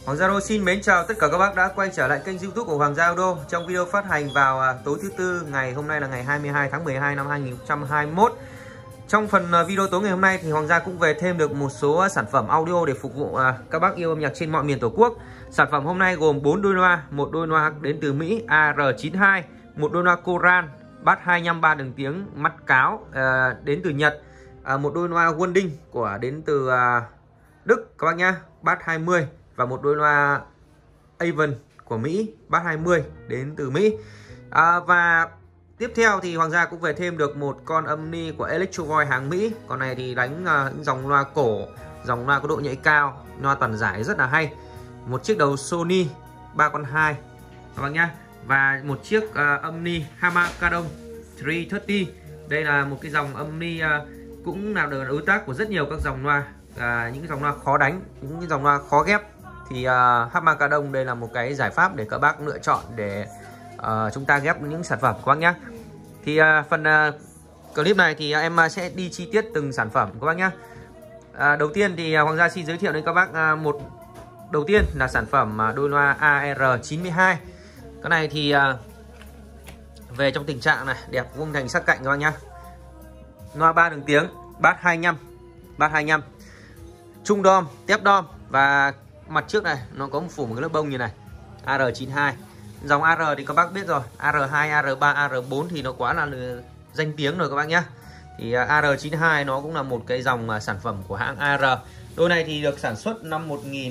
Hoàng Gia Audio xin mến chào tất cả các bác đã quay trở lại kênh YouTube của Hoàng Gia Audio. Trong video phát hành vào tối thứ Tư, ngày hôm nay là ngày 22 tháng 12 năm 2021. Trong phần video tối ngày hôm nay thì Hoàng Gia cũng về thêm được một số sản phẩm audio để phục vụ các bác yêu âm nhạc trên mọi miền Tổ quốc. Sản phẩm hôm nay gồm 4 đôi loa, một đôi loa đến từ Mỹ AR92, một đôi loa Coran bass 25 3 đường tiếng mắt cáo đến từ Nhật, một đôi loa Wonding đến từ Đức các bác nhá, bass 20, và một đôi loa Avon của Mỹ bass 20 đến từ Mỹ. Và tiếp theo thì Hoàng Gia cũng về thêm được một con âm ni của Electro Voice hàng Mỹ. Con này thì đánh dòng loa cổ, dòng loa có độ nhạy cao, loa toàn giải rất là hay. Một chiếc đầu Sony 3 con 2 các bác nhá, và một chiếc âm ni Hamakadon 330. Đây là một cái dòng âm ni cũng là được đối tác của rất nhiều các dòng loa, những dòng loa khó đánh, những dòng loa khó ghép. Thì Hamakadon đây là một cái giải pháp để các bác lựa chọn để chúng ta ghép những sản phẩm các bác nhé. Thì phần clip này thì em sẽ đi chi tiết từng sản phẩm các bác nhé. Đầu tiên thì Hoàng Gia xin giới thiệu đến các bác đầu tiên là sản phẩm đôi loa AR92. Cái này thì về trong tình trạng này, đẹp vuông thành sắc cạnh các bác nhé. Loa 3 đường tiếng, bass 25, trung đom, tép đom, và mặt trước này nó có phủ một cái lớp bông như này. AR92. Dòng AR thì các bác biết rồi, AR2, AR3, AR4 thì nó quá là danh tiếng rồi các bác nhé. Thì AR92 nó cũng là một cái dòng sản phẩm của hãng AR. Đôi này thì được sản xuất năm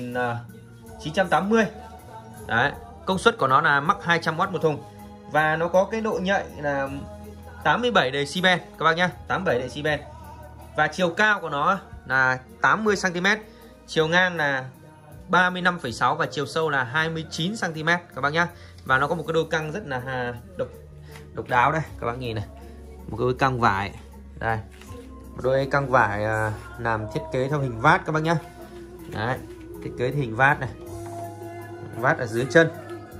1980. Đấy, công suất của nó là mắc 200W một thùng, và nó có cái độ nhạy là 87 decibel các bác nhé, 87 decibel. Và chiều cao của nó là 80 cm, chiều ngang là 35,6 và chiều sâu là 29 cm các bác nhé. Và nó có một cái đôi căng rất là độc đáo đây, các bác nhìn này. Một cái đôi căng vải. Đây. Một đôi căng vải làm thiết kế theo hình vát các bác nhé. Đấy, thiết kế hình vát này. Vát ở dưới chân.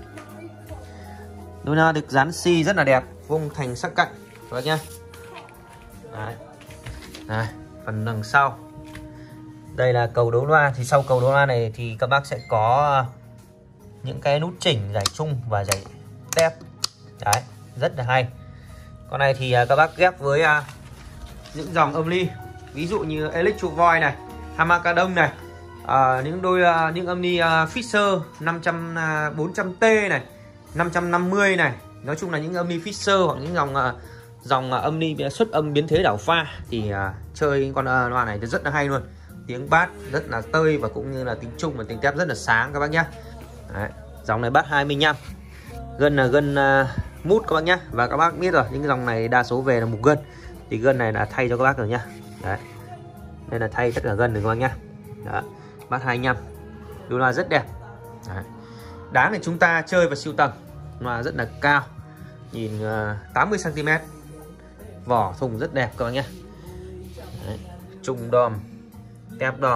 Đôi loa được dán xi rất là đẹp, vuông thành sắc cạnh các bác nhé. Đấy. Đây, phần đằng sau. Đây là cầu đấu loa. Thì sau cầu đấu loa này thì các bác sẽ có những cái nút chỉnh giải trung và giải tép. Đấy, rất là hay. Con này thì các bác ghép với những dòng âm ly, ví dụ như Electro Voice này, Hamakadon này, những âm ly Fisher 500 400T này, 550 này. Nói chung là những âm ly Fisher hoặc những dòng âm ly xuất âm biến thế đảo pha thì chơi con loa này rất là hay luôn. Tiếng bass rất là tơi và cũng như là tiếng trung và tiếng tép rất là sáng các bác nhé. Đấy, dòng này bass 25, gân là gân mút các bác nhé. Và các bác biết rồi, những cái dòng này đa số về là một gân, thì gân này là thay cho các bác rồi nhá. Đấy, đây là thay tất cả gân rồi các bác nhé. Đó, bass 25, đôi loa rất đẹp. Đấy, đáng để chúng ta chơi và sưu tầm. Loa rất là cao, nhìn 80 cm, vỏ thùng rất đẹp các bác nhé. Đấy, trung đom, tép đom.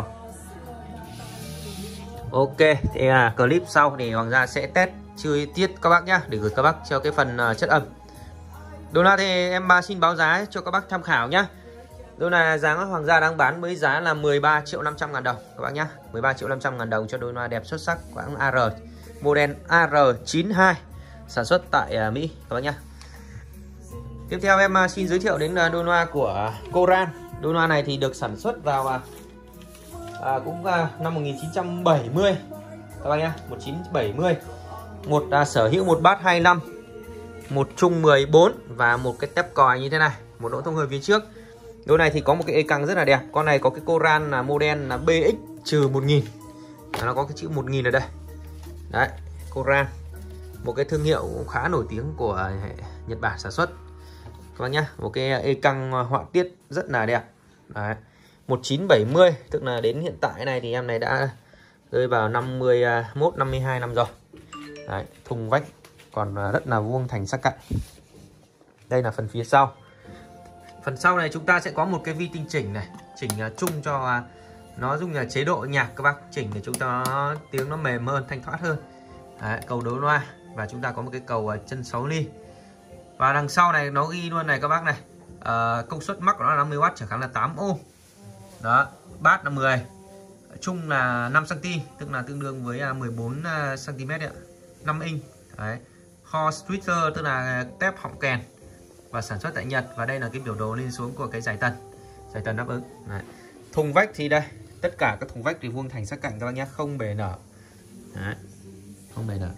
Ok, thì clip sau thì Hoàng Gia sẽ test chi tiết các bác nhá, để gửi các bác cho cái phần chất âm. Đôi loa thì em xin báo giá cho các bác tham khảo nhá. Đôi này giá Hoàng Gia đang bán với giá là 13.500.000 đồng các bác nhá. 13.500.000 đồng cho đôi loa đẹp xuất sắc của hãng AR, model AR92, sản xuất tại Mỹ các bác nhá. Tiếp theo em xin giới thiệu đến đôi loa của Coran. Đôi loa này thì được sản xuất vào cũng năm 1970 các bác nhá, 1970. Sở hữu một bass 25, một trung 14 và một cái tép còi như thế này, một lỗ thông hơi phía trước. Đôi này thì có một cái căng rất là đẹp. Con này có cái Coran là model là BX-1000. Nó có cái chữ 1000 ở đây. Đấy, Coran, một cái thương hiệu khá nổi tiếng của Nhật Bản sản xuất các bác nhá. Một cái căng họa tiết rất là đẹp. Đấy, 1970, tức là đến hiện tại này thì em này đã rơi vào 51 52 năm rồi. Đấy, thùng vách còn rất là vuông thành sắc cạnh. Đây là phần phía sau. Phần sau này chúng ta sẽ có một cái vi tinh chỉnh này, chỉnh chung cho nó dùng là chế độ nhạc các bác, chỉnh để chúng ta tiếng nó mềm hơn, thanh thoát hơn. Đấy, cầu đấu loa, và chúng ta có một cái cầu chân 6 ly. Và đằng sau này nó ghi luôn này các bác này, công suất mắc của nó là 50W, chẳng hạn là 8 ohm. Đó, bass là 10, chung là 5 cm, tức là tương đương với 14 cm đấy ạ. 5 inch. Đấy. Horse Twitter tức là tép họng kèn và sản xuất tại Nhật, và đây là cái biểu đồ lên xuống của cái giải tần đáp ứng. Đấy. Thùng vách thì đây, tất cả các thùng vách thì vuông thành sắc cạnh các bác nhé, không bề nở. Đấy. Không bề nở.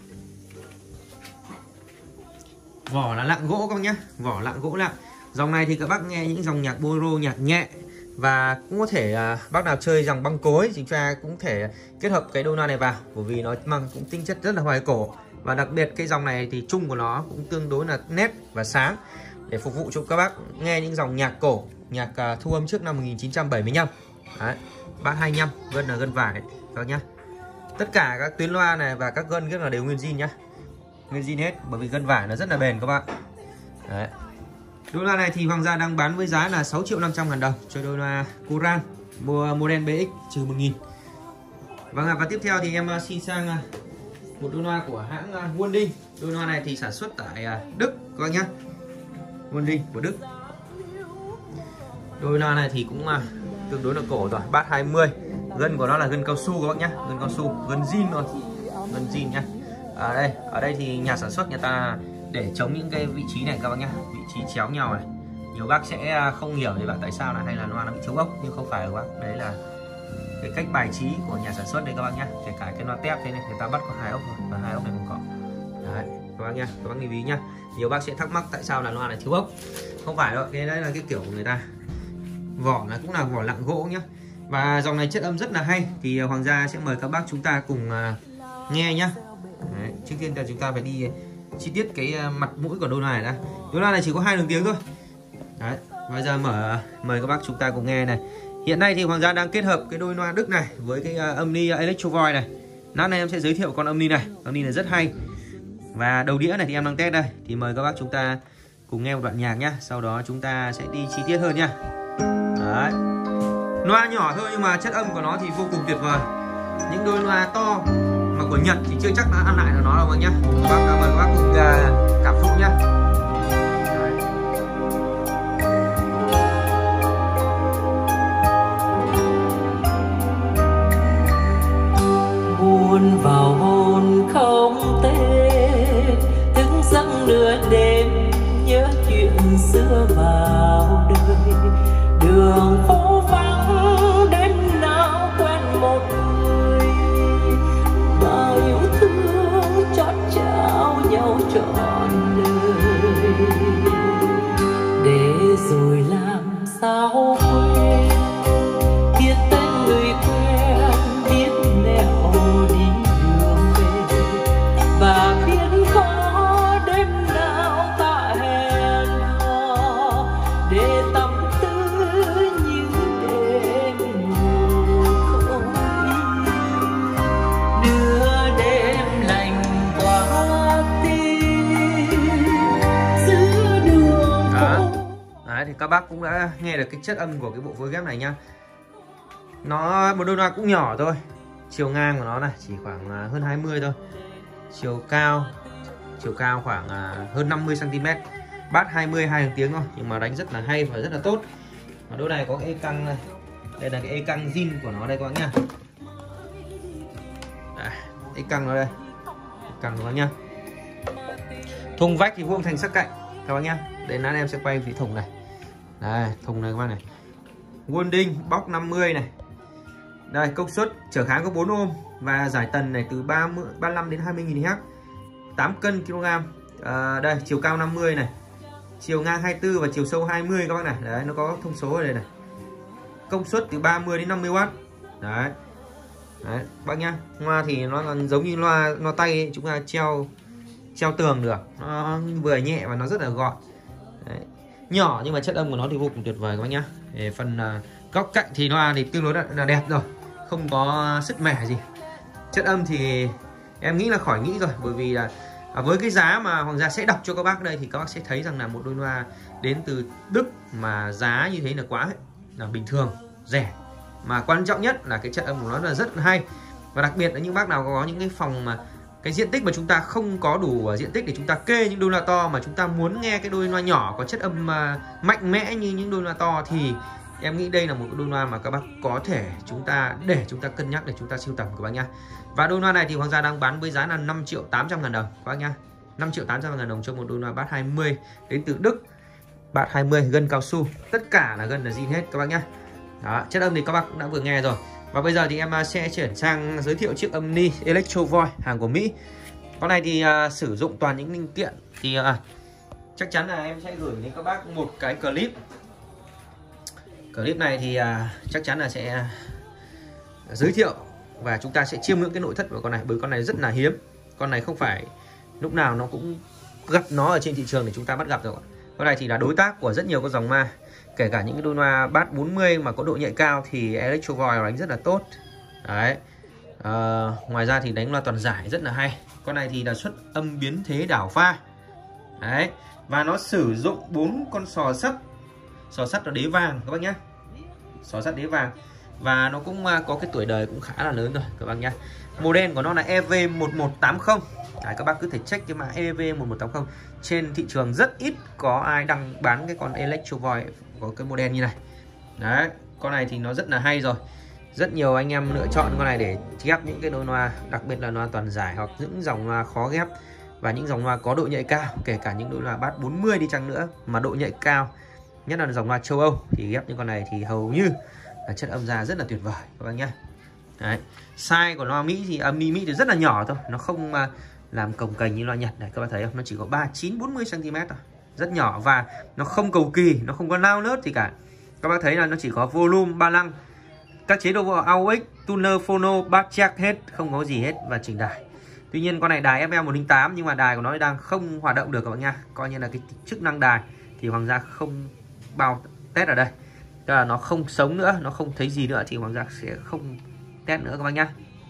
Vỏ là lạng gỗ các bác nhé, vỏ lạng gỗ lạng. Dòng này thì các bác nghe những dòng nhạc bolero, nhạc nhẹ, và cũng có thể bác nào chơi dòng băng cối thì chúng ta cũng thể kết hợp cái đôi loa này vào, bởi vì nó mang cũng tinh chất rất là hoài cổ, và đặc biệt cái dòng này thì chung của nó cũng tương đối là nét và sáng để phục vụ cho các bác nghe những dòng nhạc cổ, nhạc thu âm trước năm 1975. Đấy, bát 25, gân là gân vải các nhá. Tất cả các tuyến loa này và các gân rất là đều nguyên zin nhá, nguyên zin hết, bởi vì gân vải nó rất là bền các bạn. Đấy. Đôi loa này thì Hoàng Gia đang bán với giá là 6.500.000 đồng cho đôi loa Coran model BX trừ 1.000. Vâng ạ, và tiếp theo thì em xin sang một đôi loa của hãng Wonding. Đôi loa này thì sản xuất tại Đức các bác nhá. Wonding của Đức. Đôi loa này thì cũng tương đối là cổ rồi, bass 20. Gân của nó là gân cao su các bác nhá, gân cao su, gân zin luôn, gân zin nhá. Ở đây thì nhà sản xuất người ta để chống những cái vị trí này các bác nhá, vị trí chéo nhau này. Nhiều bác sẽ không hiểu thì bảo tại sao là hay là loa nó bị thiếu ốc, nhưng không phải các bác, đấy là cái cách bài trí của nhà sản xuất đây các bác nhá. Kể cả cái loa tép thế này người ta bắt có 2 ốc rồi, và 2 ốc này không có. Đấy các bác nhá, các bác lưu ý nhá. Nhiều bác sẽ thắc mắc tại sao là loa này thiếu ốc, không phải đâu, cái đấy là cái kiểu của người ta. Vỏ là cũng là vỏ lạng gỗ nhá, và dòng này chất âm rất là hay, thì Hoàng Gia sẽ mời các bác chúng ta cùng nghe nhá. Đấy, trước tiên là chúng ta phải đi chi tiết cái mặt mũi của đôi loa này đã. Đôi loa này chỉ có 2 đường tiếng thôi. Đấy, bây giờ mời các bác chúng ta cùng nghe này. Hiện nay thì Hoàng Gia đang kết hợp cái đôi loa Đức này với cái Omni Electro Voice này. Lát này em sẽ giới thiệu con Omni này. Omni này rất hay. Và đầu đĩa này thì em đang test đây. Thì mời các bác chúng ta cùng nghe một đoạn nhạc nhá. Sau đó chúng ta sẽ đi chi tiết hơn nhá. Đấy. Loa nhỏ thôi nhưng mà chất âm của nó thì vô cùng tuyệt vời. Những đôi loa to mà của Nhật thì chưa chắc đã ăn lại được nó đâu mà nhá. Mời các bác cùng cảm thụ nhá. Buồn vào hồn không tên, thức giấc nửa đêm nhớ chuyện xưa vào đời. Đường phố vắng đêm nào quen một người, bao yêu thương chót trao nhau trọn đời. Để rồi làm sao quên biết tên người quen, biết nẻo đi đường về, và biết có đêm nào ta hẹn hò để tâm tư như đêm ngủ không yên. Đưa đêm lạnh qua tim giữa đường phố. Đấy, thì các bác cũng đã nghe được cái chất âm của cái bộ phối ghép này nhá. Nó một đôi loa cũng nhỏ thôi. Chiều ngang của nó này chỉ khoảng hơn 20 thôi. Chiều cao khoảng hơn 50 cm. Bass 20, 2 đường tiếng thôi, nhưng mà đánh rất là hay và rất là tốt. Và đôi này có cái căng này. Đây là cái căng zin của nó đây các bác nhá. Đây, căng nó đây. Căng của nó nhá. Thùng vách thì vuông thành sắc cạnh các bác nhá. Đây lát em sẽ quay vị thùng này. Đây, thùng này các bác này. Wonding box 50 này. Đây, công suất trở kháng có 4 ohm và giải tần này từ 35 đến 20 GHz. 8 cân kg. Đây, chiều cao 50 này. Chiều ngang 24 và chiều sâu 20 các bác này. Đấy, nó có thông số ở đây này. Công suất từ 30 đến 50W. Đấy. Đấy, bác nhá. Loa thì nó còn giống như loa tay ấy, chúng ta treo tường được. Nó vừa nhẹ và nó rất là gọn. Đấy. Nhỏ nhưng mà chất âm của nó thì vô cùng tuyệt vời các bác nhá. Để phần góc cạnh thì loa thì tương đối là đẹp rồi, không có sứt mẻ gì. Chất âm thì em nghĩ là khỏi nghĩ rồi, bởi vì là với cái giá mà Hoàng Gia sẽ đọc cho các bác đây thì các bác sẽ thấy rằng là một đôi loa đến từ Đức mà giá như thế là quá là bình thường, rẻ, mà quan trọng nhất là cái chất âm của nó là rất hay. Và đặc biệt là những bác nào có những cái phòng mà cái diện tích mà chúng ta không có đủ diện tích để chúng ta kê những đôi loa to, mà chúng ta muốn nghe cái đôi loa nhỏ có chất âm mạnh mẽ như những đôi loa to, thì Em nghĩ đây là một đôi loa mà các bác có thể chúng ta cân nhắc để chúng ta sưu tầm các bác nhá. Và đôi loa này thì Hoàng Gia đang bán với giá là 5.800.000 đồng các bác nhá. 5.800.000 đồng cho một đôi loa bass 20 đến từ Đức. Bass 20 gân cao su, tất cả là gân là zin hết các bác nhá. Đó, chất âm thì các bác cũng đã vừa nghe rồi. Và bây giờ thì em sẽ chuyển sang giới thiệu chiếc Omni Electro Voice hàng của Mỹ. Con này thì sử dụng toàn những linh kiện thì chắc chắn là em sẽ gửi đến các bác một cái clip. Clip này thì chắc chắn là sẽ giới thiệu và chúng ta sẽ chiêm ngưỡng cái nội thất của con này, bởi con này rất là hiếm. Con này không phải lúc nào nó cũng gặp nó ở trên thị trường để chúng ta bắt gặp rồi. Con này thì là đối tác của rất nhiều các dòng loa, kể cả những cái đôi loa bass 40 mà có độ nhạy cao thì Electro Voice đánh rất là tốt. Đấy. Ngoài ra thì đánh loa toàn giải rất là hay. Con này thì là xuất âm biến thế đảo pha. Đấy. Và nó sử dụng 4 con sò sắt là đế vàng các bác nhé. Sò sắt đế vàng. Và nó cũng có cái tuổi đời cũng khá là lớn rồi các bác nhé. Model của nó là EV1180. Đấy, các bác cứ thể check cái mã EV1180. Trên thị trường rất ít có ai đăng bán cái con Electro Voice có cái model như này. Đấy, con này thì nó rất là hay rồi. Rất nhiều anh em lựa chọn con này để ghép những cái đôi loa, đặc biệt là loa toàn giải hoặc những dòng loa khó ghép và những dòng loa có độ nhạy cao, kể cả những đôi loa bass 40 đi chăng nữa mà độ nhạy cao, nhất là dòng loa châu Âu thì ghép những con này thì hầu như là chất âm ra rất là tuyệt vời các bác nhé. Đấy. Size của loa Mỹ thì Omni Mỹ thì rất là nhỏ thôi, nó không làm cồng kềnh như loa Nhật này các bạn thấy không, nó chỉ có 39-40 cm thôi, rất nhỏ và nó không cầu kỳ, nó không có lao nớt gì cả. Các bác thấy là nó chỉ có volume, ba lăng, các chế độ AUX, tuner, phono, bass check hết, không có gì hết và chỉnh đài. Tuy nhiên con này đài FM 108 nhưng mà đài của nó đang không hoạt động được các bạn nha, coi như là cái chức năng đài thì Hoàng Gia không bao test ở đây. Tức là nó không sống nữa, nó không thấy gì nữa thì Hoàng Gia sẽ không test nữa các bác nhá.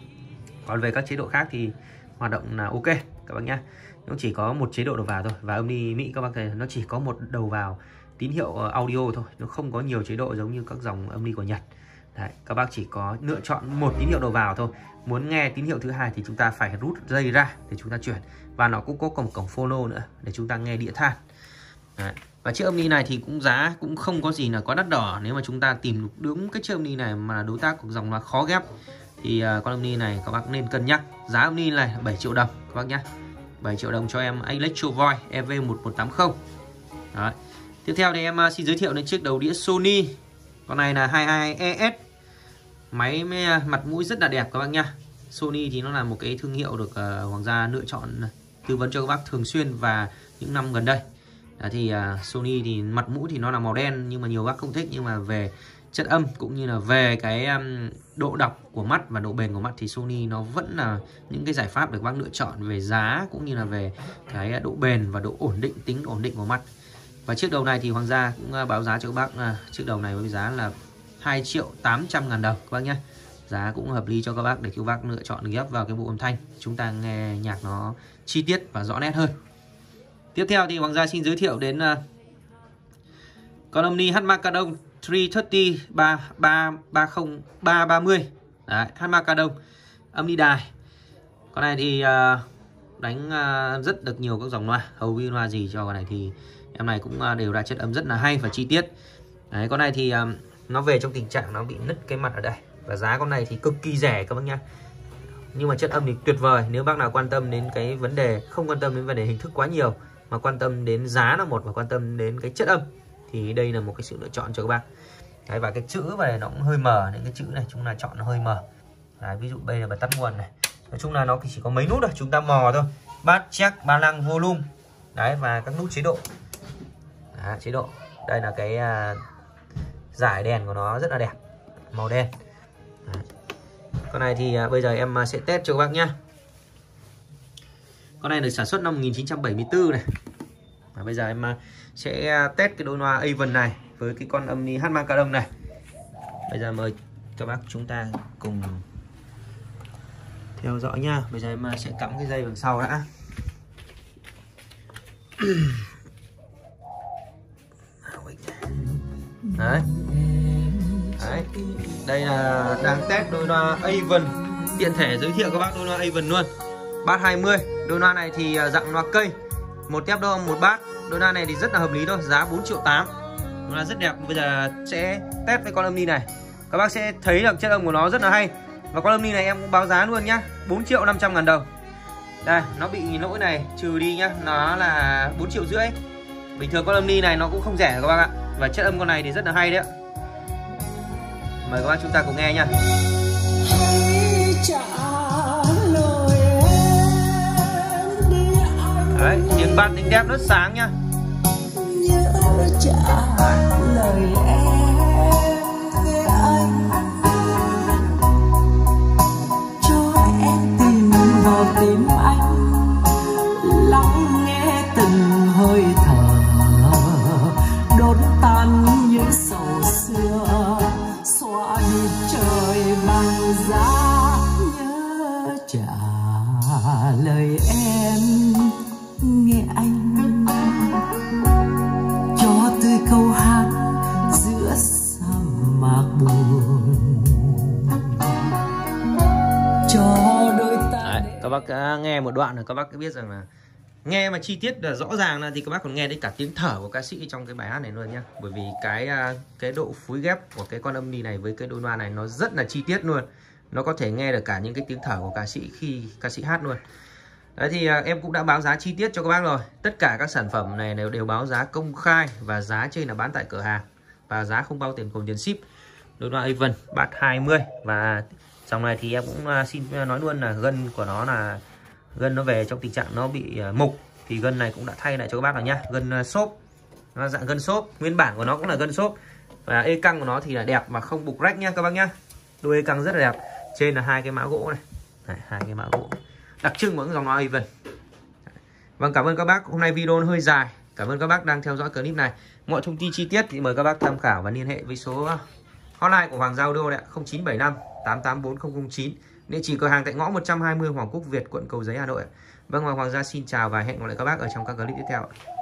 Còn về các chế độ khác thì hoạt động là ok các bác nhá. Nó chỉ có một chế độ đầu vào thôi. Và Omni Mỹ các bác thấy nó chỉ có một đầu vào tín hiệu audio thôi, nó không có nhiều chế độ giống như các dòng Omni của Nhật. Đấy, các bác chỉ có lựa chọn một tín hiệu đầu vào thôi. Muốn nghe tín hiệu thứ hai thì chúng ta phải rút dây ra để chúng ta chuyển. Và nó cũng có cổng phono nữa để chúng ta nghe đĩa than. Đấy. Và chiếc Omni này thì cũng giá cũng không có gì là quá đắt đỏ. Nếu mà chúng ta tìm đúng cái chiếc Omni này mà đối tác của dòng là khó ghép thì con Omni này các bác nên cân nhắc. Giá Omni này 7 triệu đồng các bác nhé. 7 triệu đồng cho em Electro Voice EV1180. Đấy. Tiếp theo thì em xin giới thiệu đến chiếc đầu đĩa Sony. Con này là 22ES. Máy mặt mũi rất là đẹp các bác nhá. Sony thì nó là một cái thương hiệu được Hoàng Gia lựa chọn tư vấn cho các bác thường xuyên và những năm gần đây. Thì Sony thì mặt mũi thì nó là màu đen nhưng mà nhiều bác không thích, nhưng mà về chất âm cũng như là về cái độ đọc của mắt và độ bền của mắt thì Sony nó vẫn là những cái giải pháp được bác lựa chọn về giá cũng như là về cái độ bền và độ ổn định, tính ổn định của mắt. Và chiếc đầu này thì Hoàng Gia cũng báo giá cho các bác là chiếc đầu này với giá là 2.800.000 đồng các bác nhé. Giá cũng hợp lý cho các bác để các bác lựa chọn ghép vào cái bộ âm thanh, chúng ta nghe nhạc nó chi tiết và rõ nét hơn. Tiếp theo thì Hoàng Gia xin giới thiệu đến con Omni Harman-Kardon 330 330. Đấy, Harman-Kardon Omni đài. Con này thì đánh rất được nhiều các dòng loa, hầu như loa gì cho con này thì em này cũng đều ra chất âm rất là hay và chi tiết. Đấy, con này thì nó về trong tình trạng nó bị nứt cái mặt ở đây. Và giá con này thì cực kỳ rẻ các bác nhá. Nhưng mà chất âm thì tuyệt vời. Nếu bác nào quan tâm đến cái vấn đề, không quan tâm đến vấn đề hình thức quá nhiều mà quan tâm đến giá là một và quan tâm đến cái chất âm thì đây là một cái sự lựa chọn cho các bác. Đấy, và cái chữ này nó cũng hơi mờ, những cái chữ này chúng ta chọn nó hơi mờ. Đấy, ví dụ đây là bật tắt nguồn này. Nói chung là nó chỉ có mấy nút thôi, chúng ta mò thôi. Bass, check, ba lăng, volume. Đấy, và các nút chế độ. Đấy, chế độ. Đây là cái giải đèn của nó rất là đẹp, màu đen. Đấy. Con này thì bây giờ em sẽ test cho các bác nhá. Con này được sản xuất năm 1974 này. Và bây giờ em sẽ test cái đôi loa Avon này với cái con Omni Harman-Kardon này. Bây giờ mời các bác chúng ta cùng theo dõi nha. Bây giờ em sẽ cắm cái dây đằng sau đã. Đấy. Đấy. Đây là đang test đôi loa Avon. Tiện thể giới thiệu các bác đôi loa Avon luôn. Bass 20. Đôi loa này thì dạng loa cây, một tép đô một bass. Đôi loa này thì rất là hợp lý thôi, giá 4.800.000. Nó là rất đẹp. Bây giờ sẽ test với con âm ni này. Các bác sẽ thấy được chất âm của nó rất là hay. Và con âm ni này em cũng báo giá luôn nhá, 4.500.000 đồng. Đây, nó bị lỗi này trừ đi nhá, nó là 4,5 triệu. Bình thường con âm ni này nó cũng không rẻ các bác ạ. Và chất âm con này thì rất là hay đấy ạ. Mời các bác chúng ta cùng nghe nha. Đấy, tiếng bass tiếng đép rất sáng nhá. Nhớ trả lời em nghe anh, cho em tìm vào tim anh, lắng nghe từng hơi thở, đốt tan những sầu xưa, xóa đi trời bằng giá. Nhớ trả lời em nghe anh, cho tươi câu hát giữa sa mạc buồn, cho đôi ta. Đấy, các bác nghe một đoạn rồi các bác biết rằng là nghe mà chi tiết là rõ ràng là thì các bác còn nghe đến cả tiếng thở của ca sĩ trong cái bài hát này luôn nhá. Bởi vì cái độ phối ghép của cái con âm ni này với cái đôi loa này nó rất là chi tiết luôn. Nó có thể nghe được cả những cái tiếng thở của ca sĩ khi ca sĩ hát luôn. Đấy thì em cũng đã báo giá chi tiết cho các bác rồi. Tất cả các sản phẩm này đều báo giá công khai và giá trên là bán tại cửa hàng và giá không bao tiền gồm tiền ship. Đôi loa Avon bass 20 và dòng này thì em cũng xin nói luôn là gân của nó là gân nó về trong tình trạng nó bị mục, thì gân này cũng đã thay lại cho các bác rồi nhá. Gân xốp, nó dạng gân xốp, nguyên bản của nó cũng là gân xốp và ê căng của nó thì là đẹp mà không bục rách nha các bác nhá. Đuôi ê căng rất là đẹp. Trên là hai cái mã gỗ này, hai cái mã gỗ đặc trưng của dòng loa Avon. Vâng, cảm ơn các bác. Hôm nay video nó hơi dài. Cảm ơn các bác đang theo dõi clip này. Mọi thông tin chi tiết thì mời các bác tham khảo và liên hệ với số hotline của Hoàng Gia Audio đấy, 0975 884 009. Địa chỉ cửa hàng tại ngõ 120 Hoàng Quốc Việt, quận Cầu Giấy, Hà Nội. Vâng, Hoàng Gia xin chào và hẹn gặp lại các bác ở trong các clip tiếp theo.